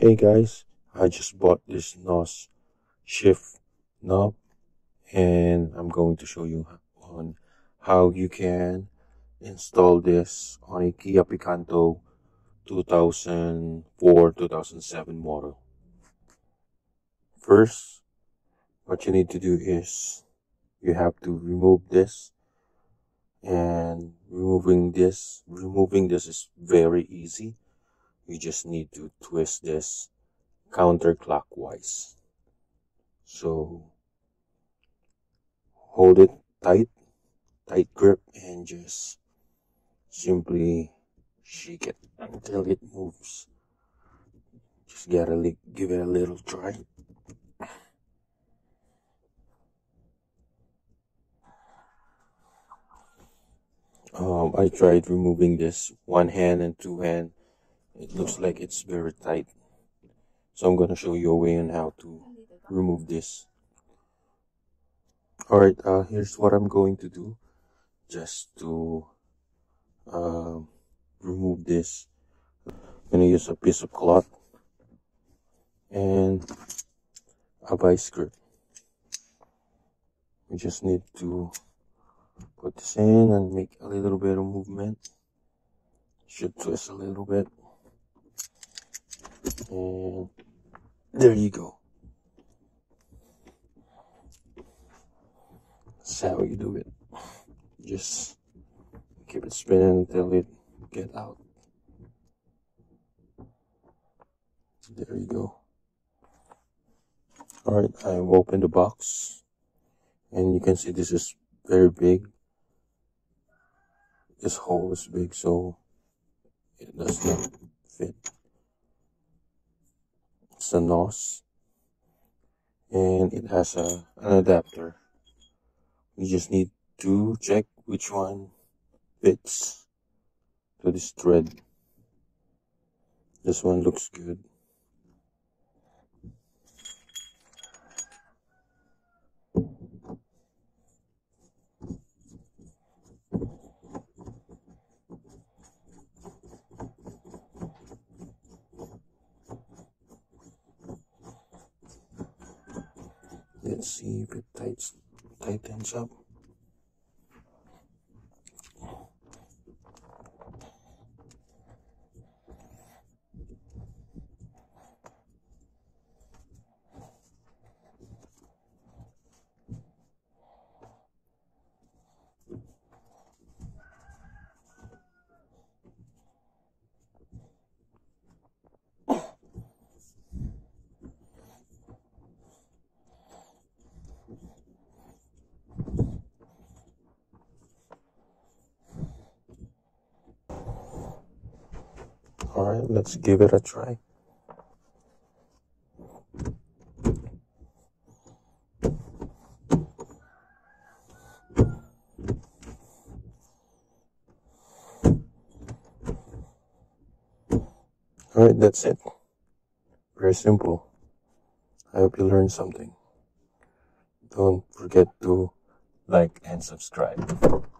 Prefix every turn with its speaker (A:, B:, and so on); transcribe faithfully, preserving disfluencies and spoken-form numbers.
A: Hey guys, I just bought this N O S shift knob and I'm going to show you on how you can install this on a Kia Picanto two thousand four two thousand seven model. First, what you need to do is you have to remove this, and removing this removing this is very easy. You just need to twist this counterclockwise. So hold it tight, tight grip, and just simply shake it until it moves. Just gotta give it a little try. Um, I tried removing this one hand and two hand. It looks like it's very tight. So I'm gonna show you a way on how to remove this. Alright, uh, here's what I'm going to do just to uh, remove this. I'm gonna use a piece of cloth and a vice grip. We just need to put this in and make a little bit of movement. Should twist a little bit. And there you go. That's how you do it. Just keep it spinning until it get out. There you go. Alright, I've opened the box and you can see this is very big. This hole is big, so it does not fit. It's a N O S and it has a, an adapter. You just need to check which one fits to this thread. This one looks good. Let's see if it tightens, tightens up. Alright, let's give it a try. Alright, that's it. Very simple. I hope you learned something. Don't forget to like and subscribe.